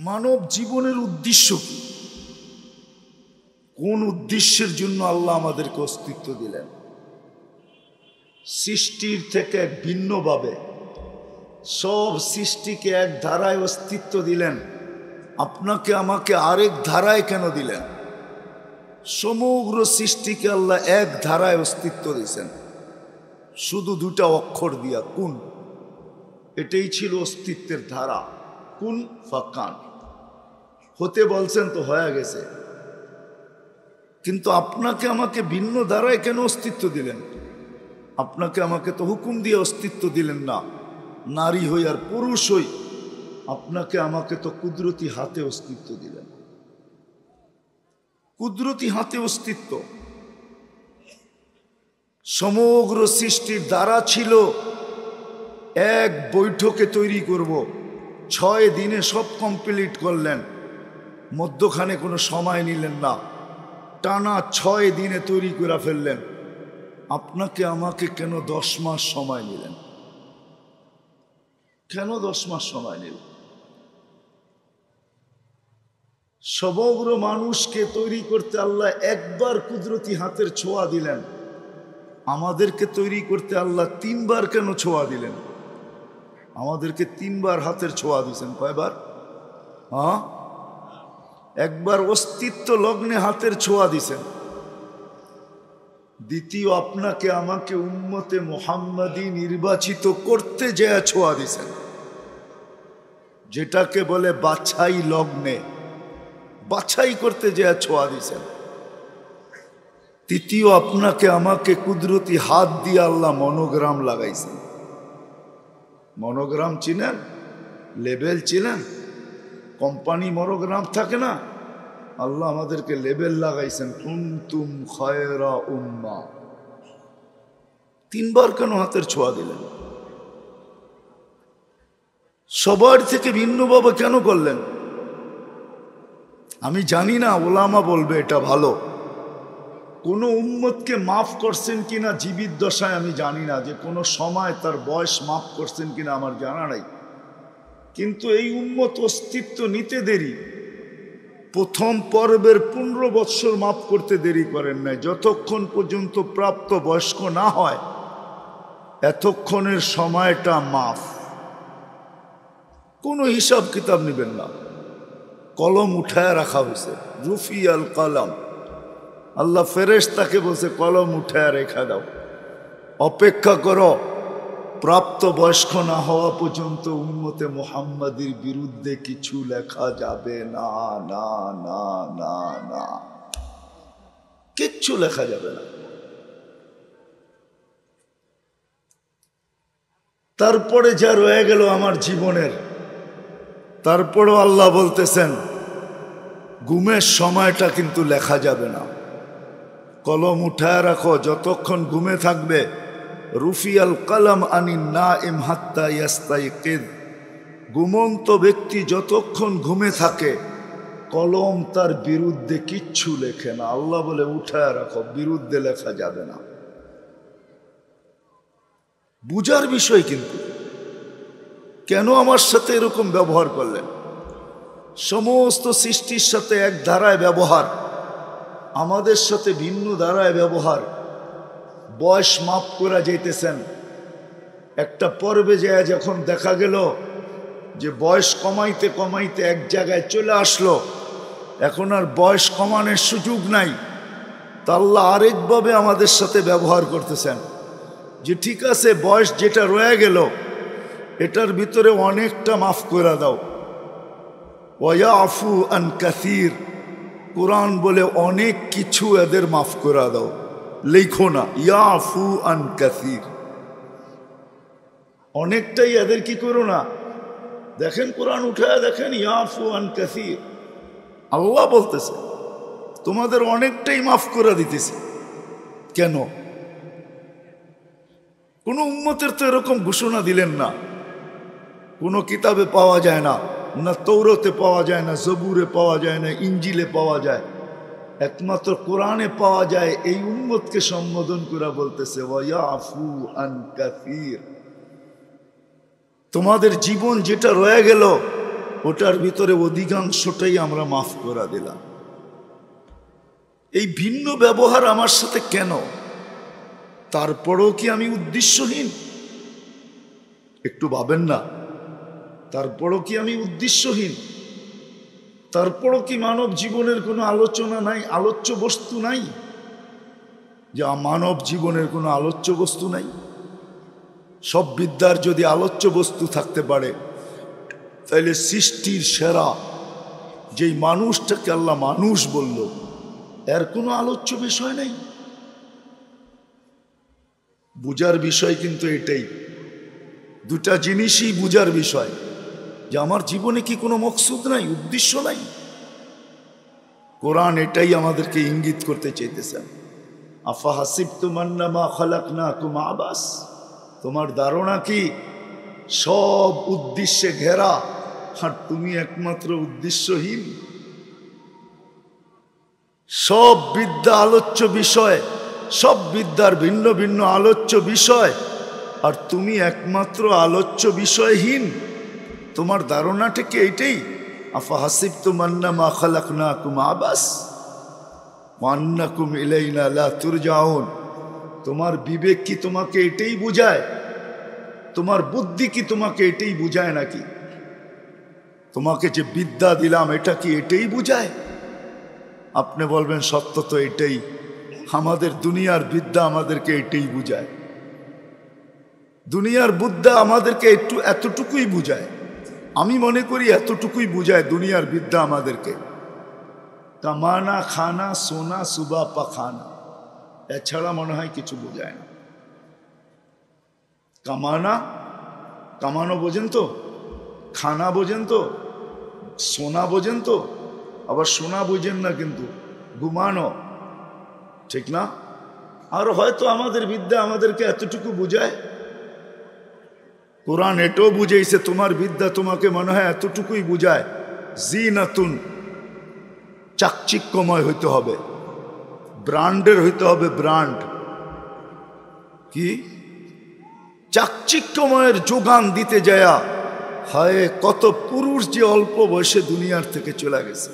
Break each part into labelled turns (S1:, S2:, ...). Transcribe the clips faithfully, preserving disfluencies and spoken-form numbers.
S1: মানব জীবনের উদ্দেশ্য কি? কোন উদ্দেশ্যের জন্য আল্লাহ আমাদেরকে অস্তিত্ব দিলেন? সৃষ্টির থেকে এক ভিন্নভাবে সব সৃষ্টিকে এক ধারায় অস্তিত্ব দিলেন, আপনাকে আমাকে আরেক ধারায় কেন দিলেন? সমগ্র সৃষ্টিকে আল্লাহ এক ধারায় অস্তিত্ব দিয়েছেন শুধু দুটা অক্ষর দিয়া, কুন। এটাই ছিল অস্তিত্বের ধারা, কুন ফাকান। হতে বলছেন তো হয়ে গেছে। কিন্তু আপনাকে আমাকে ভিন্ন ধারায় কেন অস্তিত্ব দিলেন? আপনাকে আমাকে তো হুকুম দিয়ে অস্তিত্ব দিলেন না, নারী হই আর পুরুষ হই। আপনাকে আমাকে তো কুদরতি হাতে অস্তিত্ব দিলেন, কুদরতি হাতে অস্তিত্ব। সমগ্র সৃষ্টির দ্বারা ছিল এক বৈঠকে তৈরি করব, ছয় দিনে সব কমপ্লিট করলেন, মধ্যখানে কোনো সময় নিলেন না, টানা ছয় দিনে তৈরি করে ফেললেন। আপনাকে আমাকে কেন দশ মাস সময় নিলেন? কেন দশ মাস সময় নিলেন? সমগ্র মানুষকে তৈরি করতে আল্লাহ একবার কুদরতি হাতের ছোঁয়া দিলেন, আমাদেরকে তৈরি করতে আল্লাহ তিনবার কেন ছোঁয়া দিলেন? আমাদেরকে তিনবার হাতের ছোঁয়া দিয়েছেন। কয়বার? হ্যাঁ, একবার অস্তিত্ব লগ্নে হাতের ছোঁয়া দিছেন, দ্বিতীয় আপনাকে আমাকে উম্মতে মুহাম্মাদি নির্বাচিত করতে যে ছোঁয়া দিছেন, যেটাকে বলে বাছাই লগ্নে, বাছাই করতে যে ছোঁয়া দিছেন। তৃতীয় আপনাকে আমাকে কুদরতি হাত দিয়ে আল্লাহ মনোগ্রাম লাগাইছেন। মনোগ্রাম চিনেন? লেবেল চিনেন? কোম্পানি মনোগ্রাম থাকে না, আল্লাহ আমাদেরকে লেবেল লাগাইছেন, কুনতুম খায়রা উম্মা। তিনবার কেন হাতের ছোঁয়া দিলেন? সবার থেকে ভিন্নভাবে কেন করলেন? আমি জানি না, ওলামা বলবে এটা ভালো। কোনো উম্মতকে মাফ করছেন কিনা জীবিত দশায় আমি জানি না, যে কোনো সময় তার বয়স মাফ করছেন কিনা আমার জানা নাই। কিন্তু এই উম্মত অস্তিত্ব নিতে দেরি, প্রথম পর্বের পনেরো বৎসর মাফ করতে দেরি করেন নাই। যতক্ষণ পর্যন্ত প্রাপ্ত বয়স্ক না হয় এতক্ষণের সময়টা মাফ। কোনো হিসাব কিতাব নেবেন না, কলম উঠায় রাখা হয়েছে, রুফি আল কলম। আল্লাহ ফেরেশতাকে বলছে কলম উঠায় রেখা দাও, অপেক্ষা করো প্রাপ্ত বয়স্ক না হওয়া পর্যন্ত উম্মতে মুহাম্মাদির বিরুদ্ধে কিছু লেখা যাবে না, না না না না, কিচ্ছু লেখা যাবে না। তারপরে যা রয়ে গেল আমার জীবনের, তারপরেও আল্লাহ বলতেছেন ঘুমের সময়টা কিন্তু লেখা যাবে না, কলম উঠায় রাখো যতক্ষণ ঘুমে থাকবে। রুফিয়াল কলম আনিন নাইম হাত্তা ইয়াস্তাইকিদ, ঘুমন্ত ব্যক্তি যতক্ষণ ঘুমে থাকে কলম তার বিরুদ্ধে কিচ্ছু লেখে না। আল্লাহ বলে উঠায় রাখো, বিরুদ্ধে লেখা যাবে না। বুঝার বিষয় কিন্তু, কেন আমার সাথে এরকম ব্যবহার করলেন? সমস্ত সৃষ্টির সাথে এক ধারায় ব্যবহার, আমাদের সাথে ভিন্ন ধারায় ব্যবহার। বয়স মাপ করা যেতেছেন, একটা পর্বে যায় যখন দেখা গেল যে বয়স কমাইতে কমাইতে এক জায়গায় চলে আসলো, এখন আর বয়স কমানোর সুযোগ নাই, তা আল্লাহ আরেকভাবে আমাদের সাথে ব্যবহার করতেছেন যে ঠিক আছে বয়স যেটা রয়ে গেল এটার ভিতরে অনেকটা মাফ করে দাও। ওয়ায়াফু আন কাসীর, কোরআন বলে অনেক কিছু এদের মাফ করে দাও, লেখো না ইয়াফু আন কাসীর, অনেকটাই এদের কি করো না। দেখেন কোরআন উঠায় দেখেন, ইয়াফু আন কাসীর, আল্লাহ বলতেছে তোমাদের অনেকটাই মাফ করে দিতেছে। কেন? কোন উম্মতের তো এরকম ঘোষণা দিলেন না, কোনো কিতাবে পাওয়া যায় না, না তৌরাতে পাওয়া যায় না, জবুরে পাওয়া যায় না, ইঞ্জিলে পাওয়া যায়, একমাত্র কোরআনে পাওয়া যায়। এই উম্মতকে সম্বোধন করে বলতেছে ওয়ায়াফু আন কাসীর, তোমাদের জীবন যেটা রয়ে গেল ওটার ভিতরে অধিকাংশটাই আমরা মাফ করে দিলাম। এই ভিন্ন ব্যবহার আমার সাথে কেন? তারপরেও কি আমি উদ্দেশ্যহীন? একটু ভাবেন না, তারপরও কি আমি উদ্দেশ্যহীন? তারপরও কি মানব জীবনের কোনো আলোচনা নাই, আলোচ্য বস্তু নাই? যে মানব জীবনের কোনো আলোচ্য বস্তু নাই? সব বিদ্যার যদি আলোচ্য বস্তু থাকতে পারে, তাইলে সৃষ্টির সেরা যেই মানুষটাকে আল্লাহ মানুষ বলল, এর কোনো আলোচ্য বিষয় নেই। বুঝার বিষয় কিন্তু এটাই, দুটা জিনিসই বুঝার বিষয়, যে আমার জীবনে কি কোনো মকসুদ নাই, উদ্দেশ্য নাই। কোরআন এটাই আমাদেরকে ইঙ্গিত করতে চাইতেছেন। আফা হাসিবতুম আন্নামা খালাকনাকুম আবাস, তোমার ধারণা কি সব উদ্দেশ্যে ঘেরা আর তুমি একমাত্র উদ্দেশ্যহীন? সব বিদ্যা আলোচ্য বিষয়, সব বিদ্যার ভিন্ন ভিন্ন আলোচ্য বিষয়, আর তুমি একমাত্র আলোচ্য বিষয়হীন। তোমার ধারণাটা কি এইটাই? আফা হাসিবতুম আন্নামা খালাকনাকুম আবাস ওয়া আন্নাকুম ইলাইনা লা তুরজাউন। তোমার বিবেক কি তোমাকে এটাই বুঝায়? তোমার বুদ্ধি কি তোমাকে এটাই বুঝায় নাকি? তোমাকে যে বিদ্যা দিলাম এটা কি এটাই বুঝায়? আপনি বলবেন সত্য তো এটাই, আমাদের দুনিয়ার বিদ্যা আমাদেরকে এটাই বুঝায়। দুনিয়ার বুদ্ধা আমাদেরকে একটু এতটুকুই বুঝায়। আমি মনে করি এতটুকুই বুঝায় দুনিয়ার বিদ্যা আমাদেরকে, কামানা, খানা, সোনা, সুবা, পাখানা, এছাড়া মনে হয় কিছু বোঝায় না। কামানা, কামানো বোঝেন তো? খানা বোঝেন তো? সোনা বোঝেন তো? আবার সোনা বুঝেন না কিন্তু ঘুমানো, ঠিক না? আর হয়তো আমাদের বিদ্যা আমাদেরকে এতটুকু বুঝায়। কোরআন এটাও বুঝাইছে, তোমার বিদ্যা তোমাকে মনে হয় এতটুকুই বুঝায়, জিনাতুন, চাকচিক্যময় হইতে হবে, ব্র্যান্ডের হইতে হবে, ব্র্যান্ড কি চাকচিক্যময়ের যোগান দিতে যায়া হায় কত পুরুষ যে অল্প বয়সে দুনিয়ার থেকে চলে গেছে।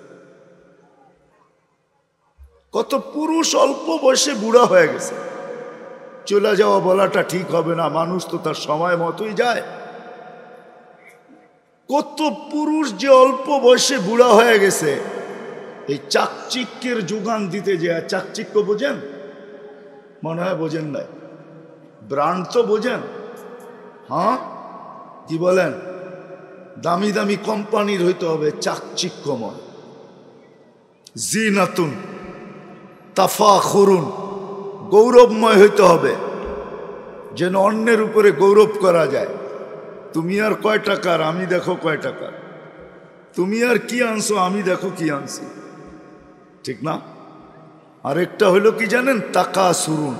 S1: কত পুরুষ অল্প বয়সে বুড়া হয়ে গেছে। চলে যাওয়া বলাটা ঠিক হবে না, মানুষ তো তার সময় মতোই যায়। কত পুরুষ যে অল্প বয়সে বুড়া হয়ে গেছে এই চাকচিক্যের যোগান দিতে যায়। চাকচিক্য বোঝেন? মনে হয় বোঝেন নাই। ব্র্যান্ড তো বোঝেন? হ্যাঁ, কি বলেন? দামি দামি কোম্পানির হইতে হবে চাকচিক্যময়, জিনাতুন, তাফাখুরুন, গৌরবময় হইতে হবে, যেন অন্যের উপরে গৌরব করা যায়। তুমি আর কয় টাকার, আমি দেখো কয় টাকার। তুমি আর কি আনছো, আমি দেখো কি আনছি, ঠিক না? আরেকটা হইলো কি জানেন? তাকাসুরুন,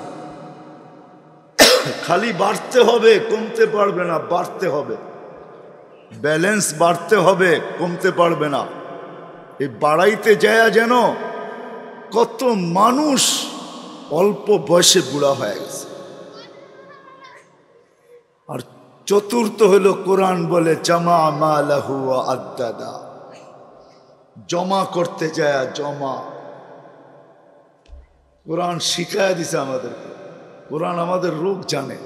S1: খালি বাড়তে হবে, কমতে পারবে না, বাড়তে হবে। ব্যালেন্স বাড়তে হবে, কমতে পারবে না। এই বাড়াইতে যায় যেন কত মানুষ অল্প বয়সে বুড়া হয়ে গেছে। আর চতুর্থ হলো কোরআন বলে জামা মালাহু আদাদা, জমা করতে যায়, জমা। কোরআন শিখায় দিছে আমাদেরকে, কোরআন আমাদের রোগ জানে।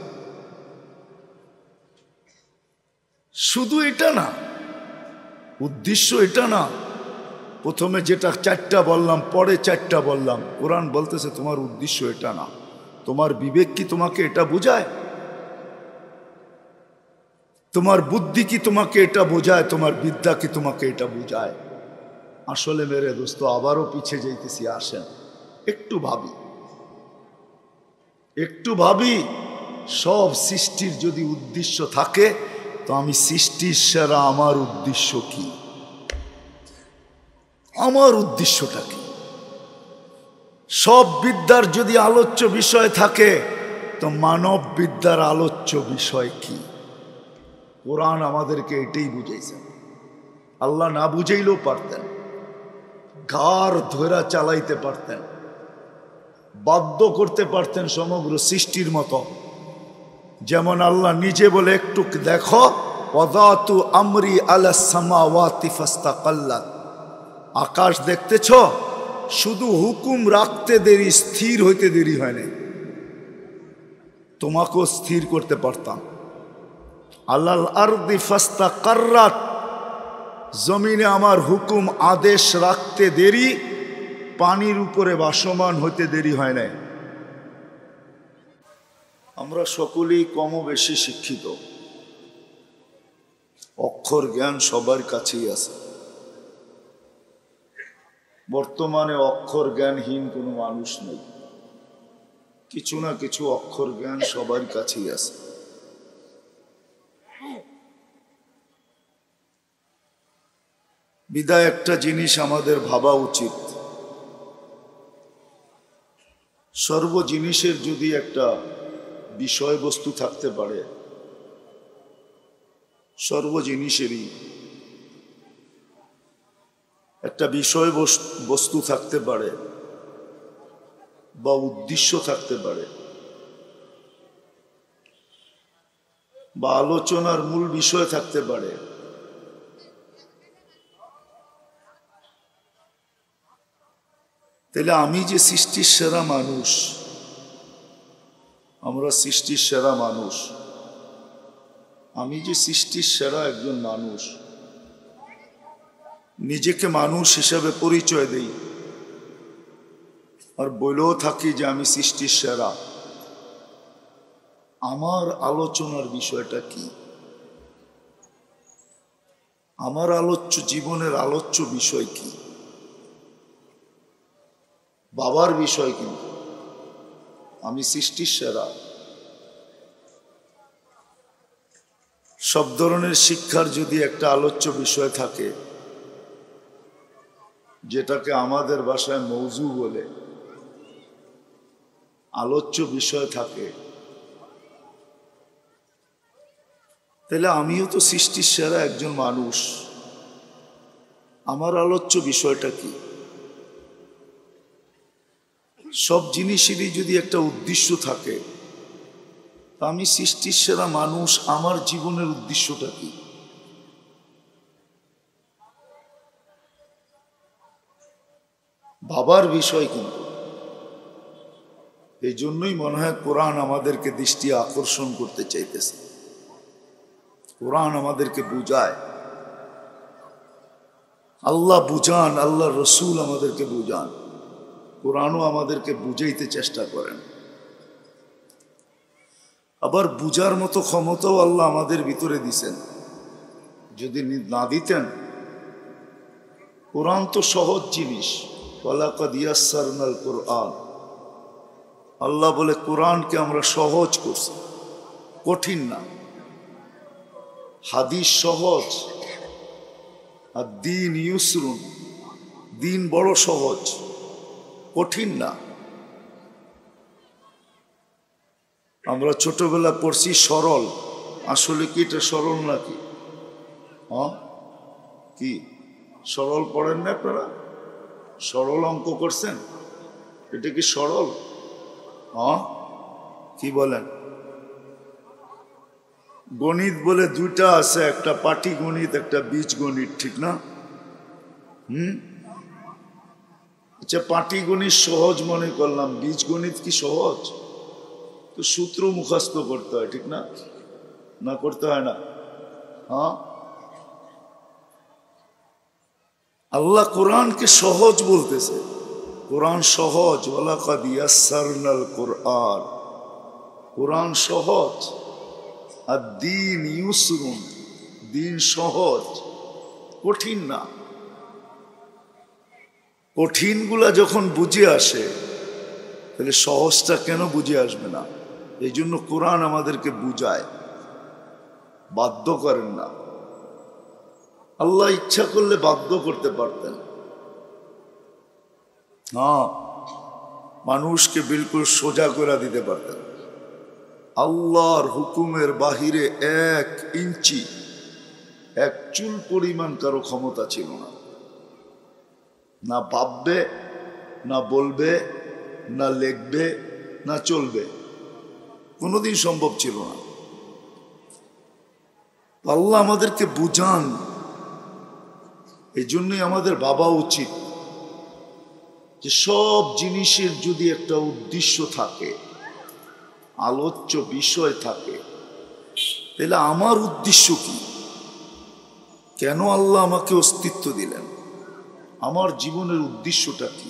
S1: শুধু এটা না, উদ্দেশ্য এটা না। প্রথমে যেটা চারটা বললাম, পরে চারটা বললাম। কোরআন বলতেছে তোমার উদ্দেশ্য এটা না। তোমার বিবেক কি তোমাকে এটা বোঝায়? তোমার বুদ্ধি কি তোমাকে এটা বোঝায়? তোমার বিদ্যা কি তোমাকে এটা বোঝায়? আসলে মেরে দোস্ত, আবারও পিছিয়ে যাইতেছি, আসেন একটু ভাবি, একটু ভাবি। সব সৃষ্টির যদি উদ্দেশ্য থাকে, তো আমি সৃষ্টির সেরা, আমার উদ্দেশ্য কি? আমার উদ্দেশ্যটা কি? সব বিদ্যার যদি আলোচ্য বিষয় থাকে, তো মানব বিদ্যার আলোচ্য বিষয় কি? কোরআন আমাদেরকে এটাই বুঝাইছে। আল্লাহ না বুঝাইলেও পারতেন, ঘাড় ধরা চালাইতে পারতেন, বাধ্য করতে পারতেন সমগ্র সৃষ্টির মতো। যেমন আল্লাহ নিজে বলে একটু দেখো, ওয়াদাতু আমরি আলা সামাওয়াতি ফাস্তাকাল্লাত, আকাশ দেখতেছ, শুধু হুকুম রাখতে দেরি, স্থির হইতে দেরি হয় না, তোমাকেও স্থির করতে পারতাম। আলাল আরদি ফাস্তাকাররাত, জমিনে আমার হুকুম আদেশ রাখতে দেরি, পানির উপরে ভাসমান হইতে দেরি হয় না। আমরা সকলেই কম বেশি শিক্ষিত, অক্ষর জ্ঞান সবার কাছেই আছে। বর্তমানে অক্ষর জ্ঞানহীন কোনো মানুষ নেই, কিছু না কিছু অক্ষর জ্ঞান সবার কাছেই আছে। বিদায় একটা জিনিস আমাদের ভাবা উচিত, সর্ব জিনিসের যদি একটা বিষয়বস্তু থাকতে পারে, সর্ব জিনিসেরই একটা বিষয় বস্তু থাকতে পারে বা উদ্দেশ্য থাকতে পারে, বা আলোচনার মূল বিষয় থাকতে পারে, তাহলে আমি যে সৃষ্টির সেরা মানুষ, আমরা সৃষ্টির সেরা মানুষ, আমি যে সৃষ্টির সেরা একজন মানুষ, নিজেকে মানুষ হিসাবে পরিচয় দেই আর বলেও থাকি যে আমি সৃষ্টির সেরা, আমার আলোচনার বিষয়টা কি? আমার আলোচ্য জীবনের আলোচ্য বিষয় কি? বাবার বিষয় কিন্তু আমি সৃষ্টির সেরা। সব ধরনের শিক্ষার যদি একটা আলোচ্য বিষয় থাকে, যেটাকে আমাদের ভাষায় মৌজু বলে, আলোচ্য বিষয় থাকে, তাহলে আমিও তো সৃষ্টির সেরা একজন মানুষ, আমার আলোচ্য বিষয়টা কি? সব জিনিসেরই যদি একটা উদ্দেশ্য থাকে, আমি সৃষ্টির সেরা মানুষ, আমার জীবনের উদ্দেশ্যটা কি? বাবার বিষয় কিন্তু এই জন্যই মনে হয় কোরআন আমাদেরকে দৃষ্টি আকর্ষণ করতে চাইতেছে, কোরআন আমাদেরকে বুঝায়, আল্লাহ বুঝান, আল্লাহ রসুল আমাদেরকে বুঝান, কোরআনও আমাদেরকে বুঝাইতে চেষ্টা করেন। আবার বুঝার মতো ক্ষমতাও আল্লাহ আমাদের ভিতরে দিছেন, যদি না দিতেন, কোরআন তো সহজ জিনিস, ওয়ালাকাদ ইয়াসসারনাল কোরআন, আল্লাহ বলে কোরআনকে আমরা সহজ করছি, কঠিন না। হাদিস সহজ, আর দিন ইউসরুন, দিন বড় সহজ, কঠিন না। আমরা ছোটবেলা পড়ছি সরল, আসলে কি এটা সরল নাকি? হ্যাঁ, কি সরল পড়েন না আপনারা? সরল অঙ্ক করছেন, এটা কি সরল? হ্যাঁ, কি বলেন? গণিত বলে দুইটা আছে, একটা পাটিগণিত, একটা বীজগণিত, ঠিক না? হুম, আচ্ছা, পাটিগণিত সহজ মনে করলাম, বীজগণিত কি সহজ? তো সূত্র মুখস্থ করতে হয়, ঠিক না? না করতে হয় না? হ্যাঁ, আল্লাহ কোরআনকে সহজ বলতেছে, কোরআন সহজ, ওয়ালাকাদ ইয়াসসারনাল কোরআন, কোরআন সহজ, আর দিন ইউসরুন, দিন সহজ, কঠিন না। কঠিনগুলা যখন বুঝে আসে, তাহলে সহজটা কেন বুঝে আসবে না? এই জন্য কোরআন আমাদেরকে বুঝায়, বাধ্য করেন না। আল্লাহ ইচ্ছা করলে বাধ্য করতে পারতেন, হ্যাঁ, মানুষকে বিলকুল সোজা করে দিতে পারতেন। আল্লাহর হুকুমের বাহিরে এক ইঞ্চি, এক চুল পরিমাণ কারো ক্ষমতা ছিল না, না ভাববে, না বলবে, না লিখবে, না চলবে, কোনোদিন সম্ভব ছিল না। আল্লাহ আমাদেরকে বুঝান। এই জন্যই আমাদের ভাবা উচিত যে সব জিনিসের যদি একটা উদ্দেশ্য থাকে, আলোচ্য বিষয় থাকে, তাহলে আমার উদ্দেশ্য কি? কেন আল্লাহ আমাকে অস্তিত্ব দিলেন? আমার জীবনের উদ্দেশ্যটা কি?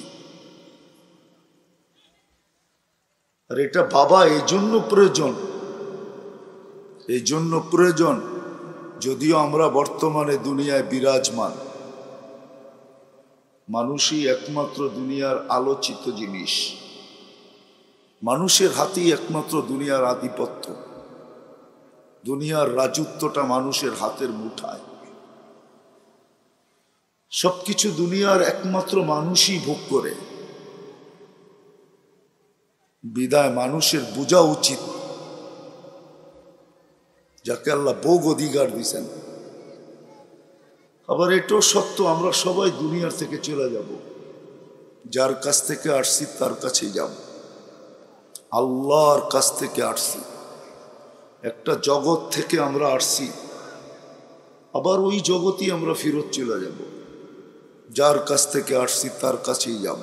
S1: আর এটা বাবা এই জন্য প্রয়োজন, এই জন্য প্রয়োজন যদিও আমরা বর্তমানে দুনিয়ায় বিরাজমান, মানুষই একমাত্র দুনিয়ার আলোচিত জিনিস, মানুষের হাতেই একমাত্র দুনিয়ার আধিপত্য, দুনিয়ার রাজত্বটা মানুষের হাতের মুঠায়, সবকিছু দুনিয়ার একমাত্র মানুষই ভোগ করে। বিদায় মানুষের বোঝা উচিত যাকে আল্লাহ ভোগ অধিকার দিয়েছেন। আবার এটাও সত্য, আমরা সবাই দুনিয়ার থেকে চলে যাব, যার কাছ থেকে আসছি তার কাছেই যাব। আল্লাহর কাছ থেকে আসছি, একটা জগৎ থেকে আমরা আসছি, আবার ওই জগতেই আমরা ফেরত চলে যাব, যার কাছ থেকে আসছি তার কাছেই যাব।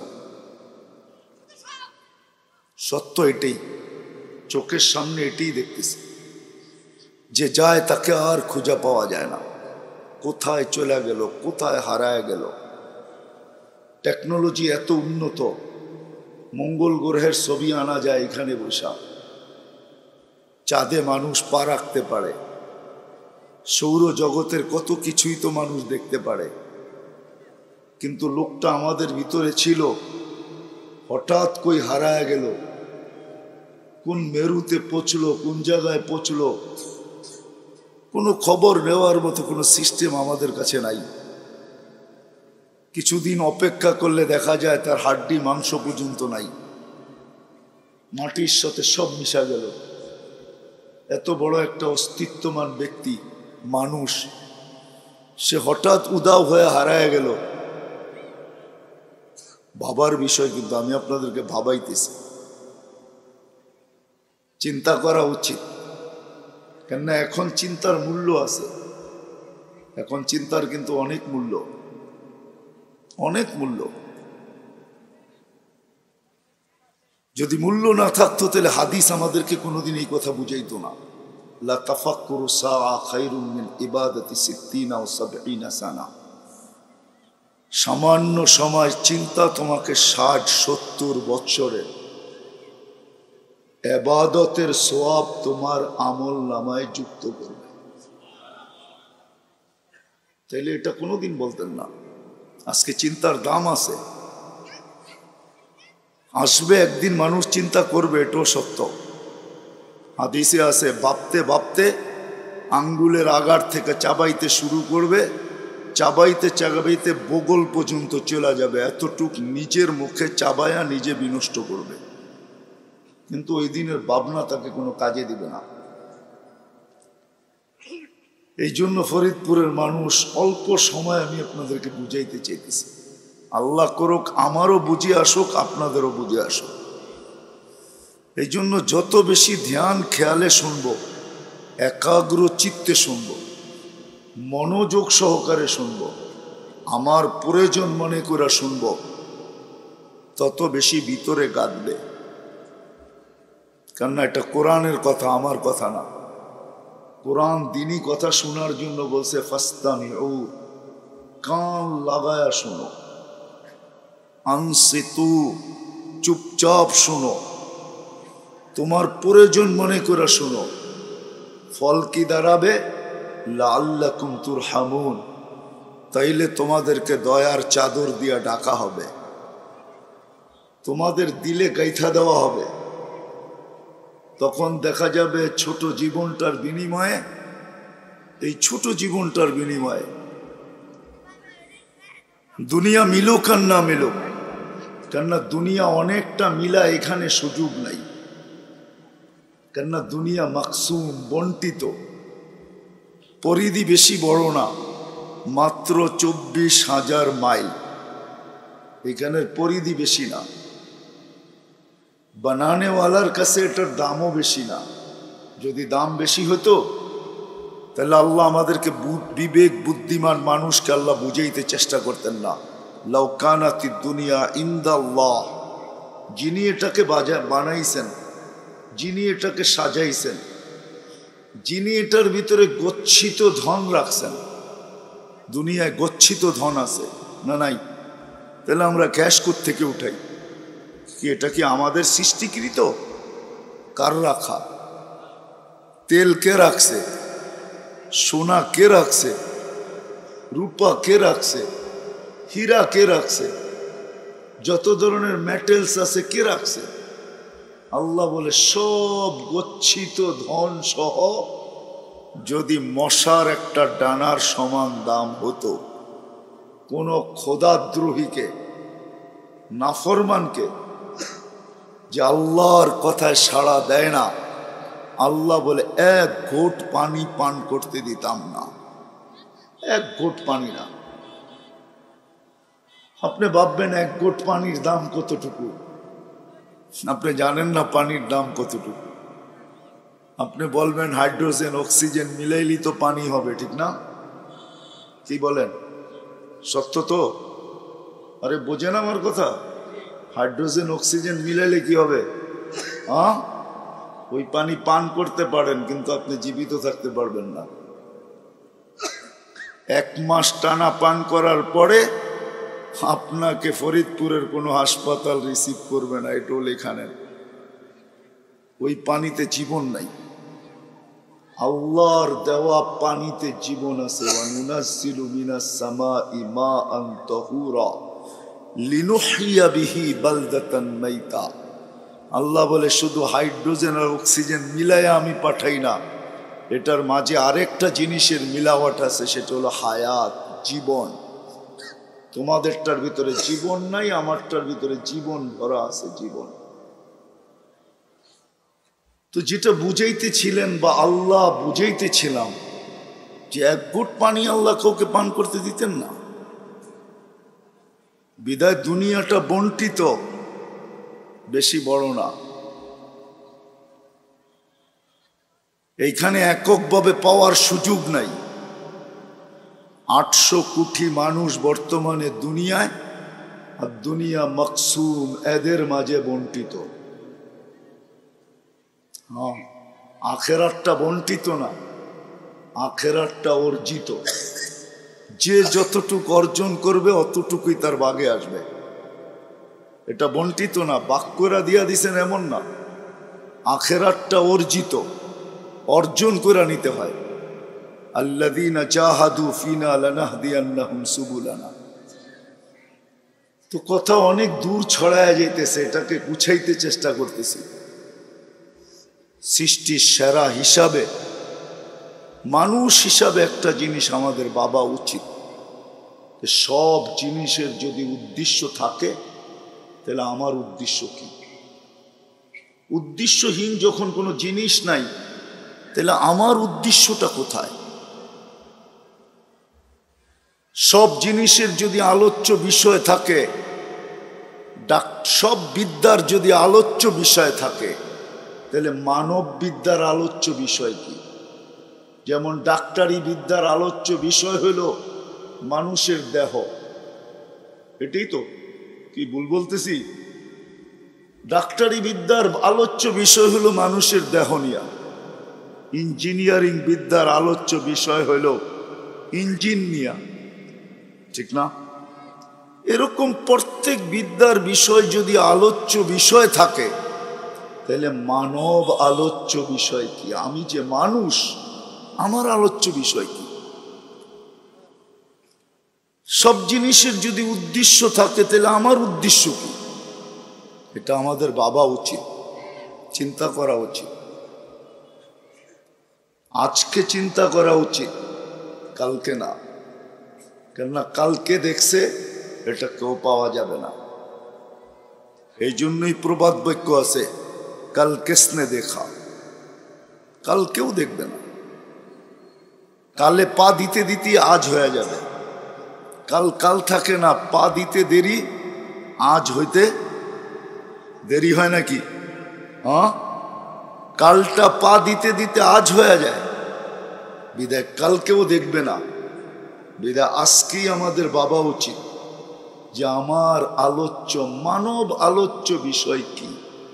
S1: সত্য এটাই, চোখের সামনে এটাই দেখতেছি। যে যায় তাকে আর খুঁজে পাওয়া যায় না, কোথায় চলে গেল, কোথায় হারায় গেল। টেকনোলজি এত উন্নত, মঙ্গল গ্রহের ছবি আনা যায় এখানে বসা, চাঁদে মানুষ পা রাখতে পারে, সৌর জগতের কত কিছুই তো মানুষ দেখতে পারে। কিন্তু লোকটা আমাদের ভিতরে ছিল, হঠাৎ কই হারায় গেল, কোন মেরুতে পৌঁছলো, কোন জায়গায় পৌঁছলো, কোনো খবর নেওয়ার মতো কোনো সিস্টেম আমাদের কাছে নাই। কিছুদিন অপেক্ষা করলে দেখা যায় তার হাড্ডি মাংস পর্যন্ত নাই, মাটির সাথে সব মিশা গেল। এত বড় একটা অস্তিত্বমান ব্যক্তি মানুষ, সে হঠাৎ উদাও হয়ে হারায় গেল। ভাবার বিষয়, কিন্তু আমি আপনাদেরকে ভাবাইতেছি, চিন্তা করা উচিত। কেননা এখন চিন্তার মূল্য আছে, এখন চিন্তার কিন্তু অনেক মূল্য, অনেক মূল্য। যদি মূল্য না থাকতো তাহলে হাদিস আমাদেরকে কোনোদিন এই কথা বুঝাইতো না। লা তাফাক্কুরু সাআ খায়রুম মিন ইবাদাতি সিত্তিনা ওয়া সাবঈনা সানা। সামান্য সময় চিন্তা তোমাকে ষাট সত্তর বৎসরের ইবাদতের সওয়াব তোমার আমল নামায় যুক্ত করবে। তাইলে এটা কোনোদিন বলতেন না। আজকে চিন্তার দাম আছে, আসবে একদিন মানুষ চিন্তা করবে, এটাও সত্য। হাদিসে আছে, ভাবতে ভাবতে আঙ্গুলের আগার থেকে চাবাইতে শুরু করবে, চাবাইতে চাবাইতে বগল পর্যন্ত চলে যাবে, এতটুক নিজের মুখে চাবায়া নিজে বিনষ্ট করবে। কিন্তু ওই দিনের ভাবনা তাকে কোনো কাজে দিবে না। এই জন্য ফরিদপুরের মানুষ, অল্প সময় আমি আপনাদেরকে বুঝাইতে চাইতেছি, আল্লাহ করুক আমারও বুঝে আসুক, আপনাদেরও বুঝে আসুক। এই জন্য যত বেশি ধ্যান খেয়ালে শুনব, একাগ্র চিত্তে শুনব, মনোযোগ সহকারে শুনব, আমার প্রয়োজন মনে করে শুনব, তত বেশি ভিতরে গাঁথবে। কেননা এটা কোরআনের কথা, আমার কথা না। কোরআন দিনই কথা শোনার জন্য বলছে, ফাস্তামিউ, কান লাগায়া শোনো, আনসিতু, চুপচাপ শোনো, তোমার প্রয়োজন মনে করে শোনো। ফল কি দাঁড়াবে? লাআল্লাকুম তুরহামুন, তাইলে তোমাদেরকে দয়ার চাদর দিয়া ঢাকা হবে, তোমাদের দিলে গাইথা দেওয়া হবে। তখন দেখা যাবে ছোট জীবনটার বিনিময়ে, এই ছোট জীবনটার বিনিময়ে দুনিয়া মিলুক আর না মিলুক, কেননা দুনিয়া অনেকটা মিলা, এখানে সুযোগ নাই। কেননা দুনিয়া মাকসুম, বন্টিত, পরিধি বেশি বড় না, মাত্র চব্বিশ হাজার মাইল, এখানের পরিধি বেশি না। বানানেওয়ালার কাছে এটার দামও বেশি না। যদি দাম বেশি হতো তাহলে আল্লাহ আমাদেরকে বিবেক বুদ্ধিমান মানুষকে আল্লাহ বুঝাইতে চেষ্টা করতেন না। লাউ কানাতিদ দুনিয়া ইনদাল্লাহ, যিনি এটাকে বাজা বানাইছেন, যিনি এটাকে সাজাইছেন, যিনি এটার ভিতরে গচ্ছিত ধন রাখছেন, দুনিয়ায় গচ্ছিত ধন আছে না নাই? তাহলে আমরা ক্যাশ থেকে উঠাই কি? এটা কি আমাদের সৃষ্টিকৃত? কার রাখা? তেল কে রাখছে? সোনা কে রাখছে? রূপা কে রাখছে? হীরা কে রাখছে? যত ধরনের মেটেলস আছে কে রাখছে? আল্লাহ বলে সব গচ্ছিত ধন সহ যদি মশার একটা ডানার সমান দাম হতো, কোনো খোদাদ্রোহীকে, নাফরমানকে, যে আল্লাহর কথায় সাড়া দেয় না, আল্লাহ বলে এক ঘোট পানি পান করতে দিতাম না। এক ঘোট পানি না। আপনি ভাববেন এক ঘোট পানির দাম কতটুকু? আপনি জানেন না পানির দাম কতটুকু। আপনি বলবেন হাইড্রোজেন অক্সিজেন মিলাইলি তো পানি হবে, ঠিক না? কি বলেন? সত্য তো? আরে বোঝেন আমার কথা? হাইড্রোজেন অক্সিজেন মিলাইলে কি হবে? হ্যাঁ, ওই পানি পান করতে পারেন, কিন্তু আপনি জীবিত থাকতে পারবেন না। এক মাস টানা পান করার পরে আপনাকে ফরিদপুরের কোনো হাসপাতাল রিসিভ করবে না, এটাও লেখা নেন। ওই পানিতে জীবন নাই। আল্লাহর দেওয়া পানিতে জীবন আছে। ওয়ানুনাজ্জিলু মিনাস সামাই মাআন তাহুরা লিনুহইয়া বিহি বালদাতান মাইতা। আল্লাহ বলে শুধু হাইড্রোজেন আর অক্সিজেন মিলাইয়া আমি পাঠাই না, এটার মাঝে আরেকটা জিনিসের মিলাওয়াট আছে, সেটা হলো হায়াত, জীবন। তোমাদেরটার ভিতরে জীবন নাই, আমারটার ভিতরে জীবন ভরা আছে, জীবন। তো যেটা বুঝাইতেছিলেন বা আল্লাহ বুঝাইতেছিলাম, যে এক ঘুট পানি আল্লাহ কাউকে পান করতে দিতেন না। বিদায় দুনিয়াটা বন্টিত, বেশি বড় না। এইখানে এককভাবে পাওয়ার সুযোগ নাই। আটশো কোটি মানুষ বর্তমানে দুনিয়ায়, আর দুনিয়া মকসুম, এদের মাঝে বন্টিত। হ্যাঁ, আখেরাতটা বন্টিত না, আখেরাতটা অর্জিত। যে যতটুকু অর্জন করবে অতটুকুই তার ভাগে আসবে। এটা বন্টিত না, বাক্যরা দিয়া দিছেন এমন না। আখেরাতটা অর্জিত, অর্জন করে নিতে হয়। আল্লাযীনা জাহাদু ফিনা লানাহদিয়ান্নাহুম সুবুলানা। তো কথা অনেক দূর ছড়ায় যাইতেছে, এটাকে গুছাইতে চেষ্টা করতেছি। সৃষ্টির সেরা হিসাবে, মানুষ হিসাবে একটা জিনিস আমাদের ভাবা উচিত, সব জিনিসের যদি উদ্দেশ্য থাকে তাহলে আমার উদ্দেশ্য কি? উদ্দেশ্যহীন যখন কোনো জিনিস নাই, তাহলে আমার উদ্দেশ্যটা কোথায়? সব জিনিসের যদি আলোচ্য বিষয় থাকে, সব বিদ্যার যদি আলোচ্য বিষয় থাকে, তাহলে মানব বিদ্যার আলোচ্য বিষয় কি? যেমন ডাক্তারি বিদ্যার আলোচ্য বিষয় হলো মানুষের দেহ। এটাই তো, কি ভুল বলতেছি? ডাক্তারি বিদ্যার আলোচ্য বিষয় হলো মানুষের দেহ নিয়া। ইঞ্জিনিয়ারিং বিদ্যার আলোচ্য বিষয় হইল ইঞ্জিন নিয়া, ঠিক না? এরকম প্রত্যেক বিদ্যার বিষয় যদি আলোচ্য বিষয় থাকে, তাহলে মানব আলোচ্য বিষয় কি? আমি যে মানুষ, আমার আলোচ্য বিষয় কি? সব জিনিসের যদি উদ্দেশ্য থাকে, তাহলে আমার উদ্দেশ্য কি? এটা আমাদের ভাবা উচিত, চিন্তা করা উচিত। আজকে চিন্তা করা উচিত, কালকে না। কেননা কালকে দেখছে এটা কেউ পাওয়া যাবে না। এই জন্যই প্রবাদ বাক্য আছে, কাল কিসনে দেখা, কাল কেউ দেখবে না। কালে পা দিতে দিতে আজ হয়ে যাবে। কাল কাল থাকে না, পা দিতে দেরি, আজ হইতে দেরি হয় নাকি? হ্যাঁ, কালটা পা দিতে দিতে আজ হয়ে যায়। বিদায় কালকেও দেখবে না, বিদায় আজকেই আমাদের ভাবা উচিত যে আমার আলোচ্য মানব আলোচ্য বিষয় কি,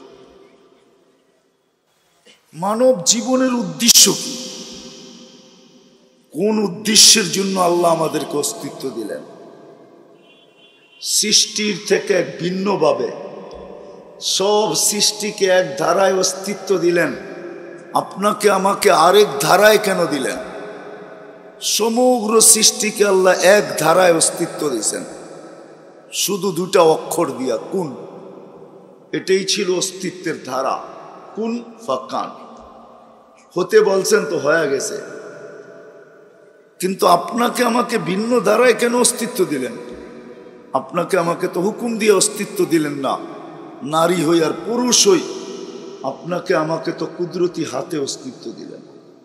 S1: মানব জীবনের উদ্দেশ্য কি, কোন উদ্দেশ্যের জন্য আল্লাহ আমাদেরকে অস্তিত্ব দিলেন। সৃষ্টির থেকে এক ভিন্নভাবে সব সৃষ্টিকে এক ধারায় অস্তিত্ব দিলেন, আপনাকে আমাকে আরেক ধারায় কেন দিলেন? সমগ্র সৃষ্টিকে আল্লাহ এক ধারায় অস্তিত্ব দিয়েছেন শুধু দুটা অক্ষর দিয়া, কুন। এটাই ছিল অস্তিত্বের ধারা, কুন ফাকান। হতে বলছেন তো হয়ে গেছে, কিন্তু আপনাকে আমাকে ভিন্ন ধারায় কেন অস্তিত্ব দিলেন? আপনাকে আমাকে তো হুকুম দিয়ে অস্তিত্ব দিলেন না, নারী হই আর পুরুষ হই, আপনাকে আমাকে তো কুদরতি হাতে অস্তিত্ব দিলেন,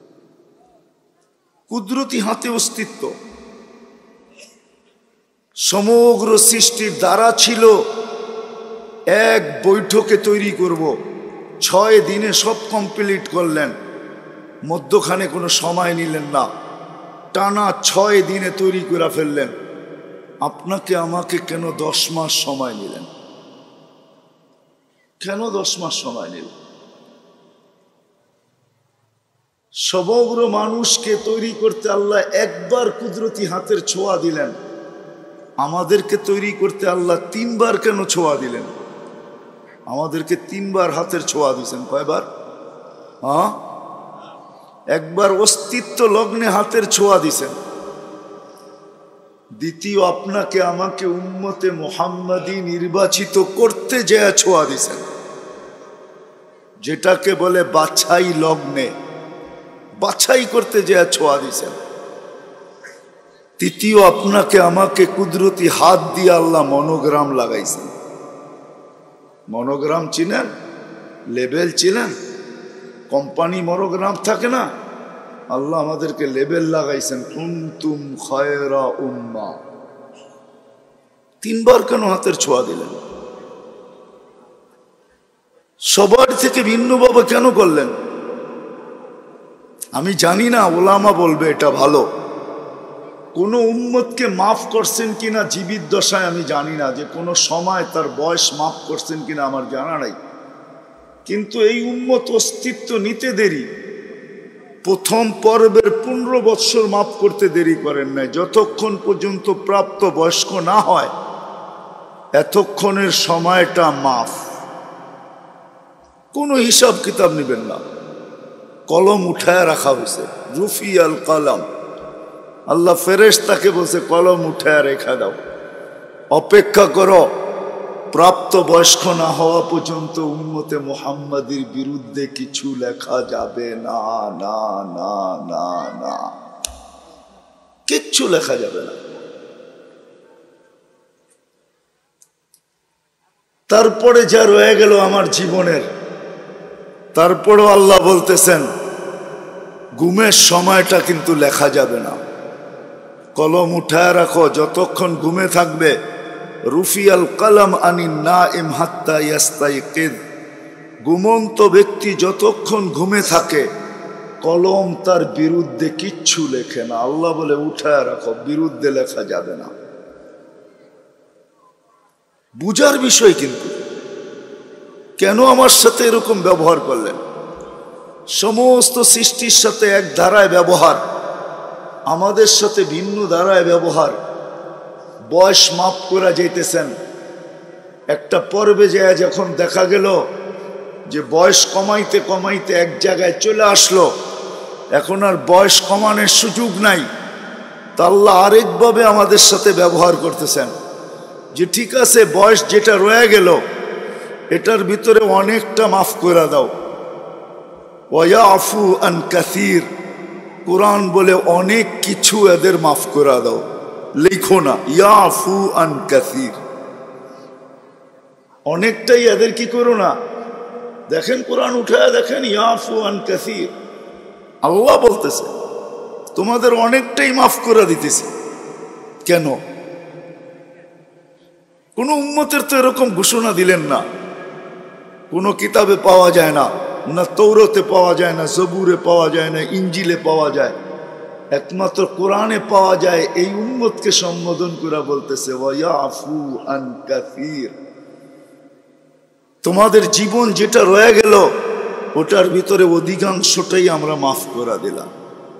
S1: কুদরতি হাতে অস্তিত্ব। সমগ্র সৃষ্টির দ্বারা ছিল এক বৈঠকে তৈরি করব, ছয় দিনে সব কমপ্লিট করলেন, মধ্যখানে কোনো সময় নিলেন না, টানা ছয় দিনে তৈরি করে ফেললেন। আপনাকে আমাকে কেন দশ মাস সময় নিলেন? কেন দশ মাস সময় নিলেন? সমগ্র মানুষকে তৈরি করতে আল্লাহ একবার কুদরতি হাতের ছোঁয়া দিলেন, আমাদেরকে তৈরি করতে আল্লাহ তিনবার কেন ছোঁয়া দিলেন? আমাদেরকে তিনবার হাতের ছোঁয়া দিয়েছেন। কয়বার? হ্যাঁ, একবার অস্তিত্ব লগ্নে হাতের ছোঁয়া দিছেন, দ্বিতীয় আপনাকে আমাকে উম্মতে মুহাম্মাদি নির্বাচিত করতে যে ছোঁয়া দিছেন, যেটাকে বলে বাছাই লগ্নে, বাছাই করতে যে ছোঁয়া দিছেন। তৃতীয় আপনাকে আমাকে কুদরতি হাত দিয়ে আল্লাহ মনোগ্রাম লাগাইছেন। মনোগ্রাম চিনেন? লেবেল চিনেন? কোম্পানি মনোগ্রাম থাকে না, আল্লাহ আমাদেরকে লেবেল লাগাইছেন, কুনতুম খায়রা উম্মা। তিনবার কেন হাতের ছোঁয়া দিলেন? সবার থেকে ভিন্নভাবে কেন করলেন? আমি জানি না, ওলামা বলবে এটা ভালো। কোন উম্মতকে মাফ করছেন কিনা জীবিত দশায় আমি জানি না, যে কোনো সময় তার বয়স মাফ করছেন কিনা আমার জানা নাই, কিন্তু এই উম্মত অস্তিত্ব নিতে দেরি, প্রথম পর্বের পনেরো বৎসর মাফ করতে দেরি করেন নাই। যতক্ষণ পর্যন্ত প্রাপ্ত বয়স্ক না হয় এতক্ষণের সময়টা মাফ, কোনো হিসাব কিতাব নেবেন না। কলম উঠায় রাখা হয়েছে, রুফি আল কালাম, আল্লাহ ফেরেশতাকে বলছে কলম উঠায় রেখা দাও, অপেক্ষা করো, প্রাপ্ত বয়স্ক না হওয়া পর্যন্ত উম্মতে মুহাম্মাদির বিরুদ্ধে কিছু লেখা যাবে না, না না না না, কিচ্ছু লেখা যাবে না। তারপরে যা রয়ে গেল আমার জীবনের, তারপরেও আল্লাহ বলতেছেন ঘুমের সময়টা কিন্তু লেখা যাবে না, কলম উঠায় রাখো, যতক্ষণ ঘুমে থাকবে। রুফিয়াল কালাম আনিন নাইম হাত্তা ইয়াস্তাইকিদ, ঘুমন্ত ব্যক্তি যতক্ষণ ঘুমে থাকে কলম তার বিরুদ্ধে কিচ্ছু লেখে না। আল্লাহ বলে উঠায় রাখো, বিরুদ্ধে লেখা যাবে না। বুঝার বিষয় কিন্তু, কেন আমার সাথে এরকম ব্যবহার করলেন? সমস্ত সৃষ্টির সাথে এক ধারায় ব্যবহার, আমাদের সাথে ভিন্ন ধারায় ব্যবহার। বয়স মাপ করা যাইতেছেন, একটা পর্বে যায় যখন দেখা গেল যে বয়স কমাইতে কমাইতে এক জায়গায় চলে আসলো, এখন আর বয়স কমানোর সুযোগ নাই, তা আল্লাহ আরেকভাবে আমাদের সাথে ব্যবহার করতেছেন যে ঠিক আছে, বয়স যেটা রয়ে গেল এটার ভিতরে অনেকটা মাফ করে দাও। ওয়ায়াফু আন কাসীর, কোরআন বলে অনেক কিছু এদের মাফ করে দাও, লিখো না ইয়াফু আন কাসীর, অনেকটাই এদের কি করো না। দেখেন কোরআন উঠায় দেখেন, ইয়াফু আন কাসীর, আল্লাহ বলতেছে তোমাদের অনেকটাই মাফ করে দিতেছি। কেন? কোন উম্মতের তো এরকম ঘোষণা দিলেন না, কোন কিতাবে পাওয়া যায় না, না তৌরাতে পাওয়া যায় না, জবুরে পাওয়া যায় না, ইঞ্জিলে পাওয়া যায়। একমাত্র কোরআনে পাওয়া যায়। এই উম্মতকে সম্বোধন করে বলতেছে ওয়ায়াফু আন কাসীর, তোমাদের জীবন যেটা রয়ে গেল ওটার ভিতরে অধিকাংশটাই আমরা মাফ করে দিলাম।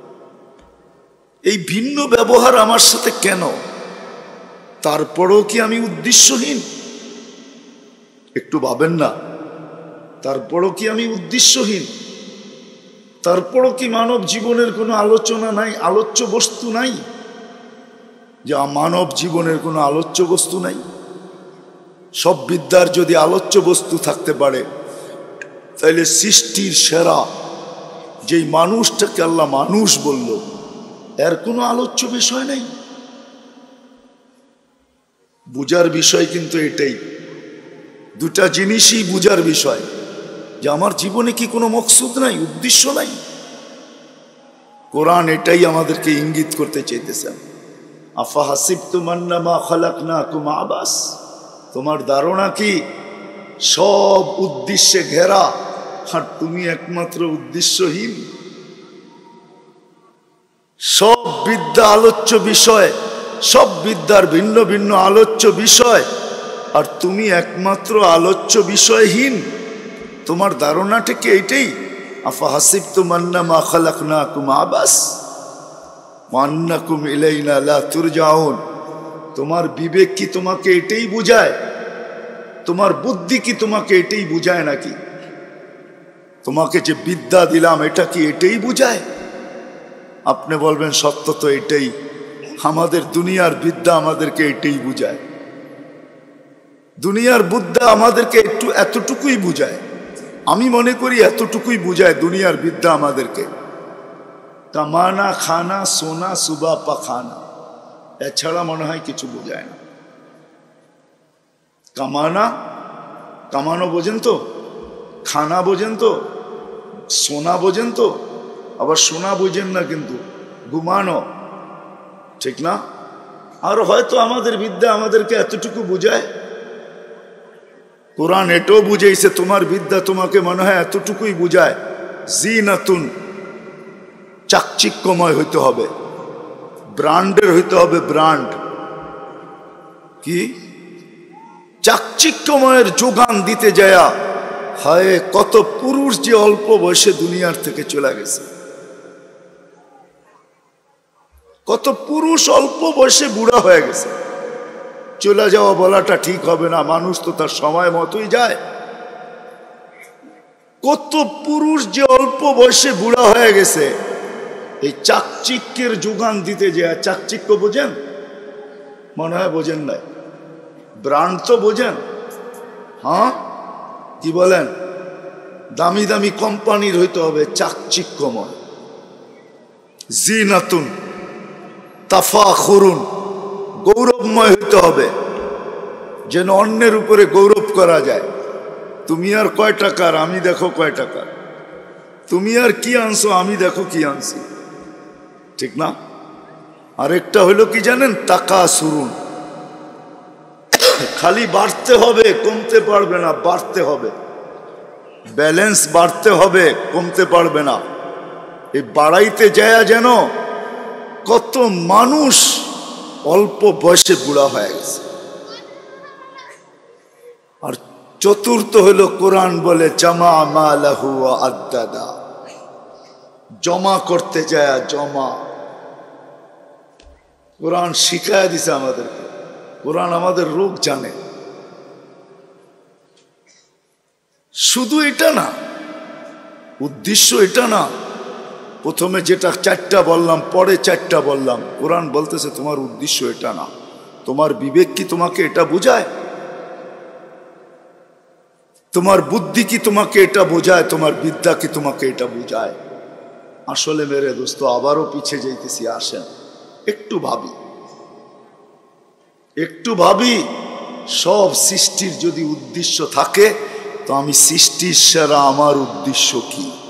S1: এই ভিন্ন ব্যবহার আমার সাথে কেন? তারপরেও কি আমি উদ্দেশ্যহীন? একটু ভাবেন না, তারপরও কি আমি উদ্দেশ্যহীন? তারপরও কি মানব জীবনের কোনো আলোচনা নাই, আলোচ্য বস্তু নাই? যে মানব জীবনের কোনো আলোচ্য বস্তু নাই? সব বিদ্যার যদি আলোচ্য বস্তু থাকতে পারে তাহলে সৃষ্টির সেরা যেই মানুষটাকে আল্লাহ মানুষ বলল, এর কোনো আলোচ্য বিষয় নাই। বুঝার বিষয় কিন্তু এটাই, দুটা জিনিসই বুঝার বিষয়, যে আমার জীবনে কি কোনো মকসুদ নাই, উদ্দেশ্য নাই। কোরআন এটাই আমাদেরকে ইঙ্গিত করতে চাইতেছেন। আফা হাসিবতুম আন্নামা খালাকনাকুম আবাস, তোমার ধারণা কি সব উদ্দেশ্যে ঘেরা আর তুমি একমাত্র উদ্দেশ্যহীন? সব বিদ্যা আলোচ্য বিষয়, সব বিদ্যার ভিন্ন ভিন্ন আলোচ্য বিষয়, আর তুমি একমাত্র আলোচ্য বিষয়হীন। তোমার ধারণাটা কি এইটাই? আফা হাসিবতুম আন্নামা খালাকনাকুম আবাস ওয়া আন্নাকুম ইলাইনা লা তুরজাউন। তোমার বিবেক কি তোমাকে এটাই বুঝায়? তোমার বুদ্ধি কি তোমাকে এটাই বুঝায় নাকি? তোমাকে যে বিদ্যা দিলাম এটা কি এটাই বুঝায়? আপনি বলবেন সত্য তো এটাই, আমাদের দুনিয়ার বিদ্যা আমাদেরকে এটাই বুঝায়। দুনিয়ার বিদ্যা আমাদেরকে একটু এতটুকুই বুঝায়। আমি মনে করি এতটুকুই বুঝায় দুনিয়ার বিদ্যা আমাদেরকে, কামানা, খানা, সোনা, সুবা, পাখানা, এছাড়া মনে হয় কিছু বোঝায় না। কামানা, কামানো বোঝেন তো? খানা বোঝেন তো? সোনা বোঝেন তো? আবার সোনা বোঝেন না কিন্তু ঘুমানো, ঠিক না? আর হয়তো আমাদের বিদ্যা আমাদেরকে এতটুকু বুঝায়। কোরআন এটাও বুঝাইছে, তোমার বিদ্যা তোমাকে মনে হয় এতটুকুই বুঝায়, জিনাতুন, চাকচিক্যময় হইতে হবে, ব্র্যান্ডের হইতে হবে, ব্র্যান্ড কি চাকচিক্যময়ের যোগান দিতে যায়া হায় কত পুরুষ যে অল্প বয়সে দুনিয়ার থেকে চলে গেছে। কত পুরুষ অল্প বয়সে বুড়া হয়ে গেছে। চলে যাওয়া বলাটা ঠিক হবে না, মানুষ তো তার সময় মতোই যায়। কত পুরুষ যে অল্প বয়সে বুড়া হয়ে গেছে এই চাকচিক্যের যোগান দিতে যায়। চাকচিক্য বোঝেন? মনে হয় বোঝেন নাই। ব্র্যান্ড তো বোঝেন? হ্যাঁ, কি বলেন? দামি দামি কোম্পানির হইতে হবে চাকচিক্যময়, জিনাতুন, তাফাখুরুন, গৌরবময় হইতে হবে, যেন অন্যের উপরে গৌরব করা যায়। তুমি আর কয় টাকার, আমি দেখো কয় টাকার। তুমি আর কি আনছো, আমি দেখো কি আনছি, ঠিক না? আরেকটা হইলো কি জানেন? তাকাসুরুন, খালি বাড়তে হবে, কমতে পারবে না, বাড়তে হবে। ব্যালেন্স বাড়তে হবে, কমতে পারবে না। এই বাড়াইতে যায় যেন কত মানুষ অল্প বয়সে বুড়া হয়ে গেছে। আর চতুর্থ হইল কোরআন বলে জামা মালাহু ওয়া আদ্দাদা, জমা করতে যায়, জমা। কোরআন শিখায় দিছে আমাদেরকে, কোরআন আমাদের রোগ জানে। শুধু এটা না, উদ্দেশ্য এটা না। প্রথমে যেটা চারটা বললাম, পরে চারটা বললাম। কোরআন বলতেছে তোমার উদ্দেশ্য এটা না। তোমার বিবেক কি তোমাকে এটা বোঝায়? তোমার বুদ্ধি কি তোমাকে এটা বোঝায়? তোমার বিদ্যা কি তোমাকে এটা বোঝায়? আসলে মেরে দোস্ত, আবারও পিছিয়ে যাইতেছি, আসেন একটু ভাবি, একটু ভাবি। সব সৃষ্টির যদি উদ্দেশ্য থাকে তো আমি সৃষ্টির সেরা, আমার উদ্দেশ্য কি?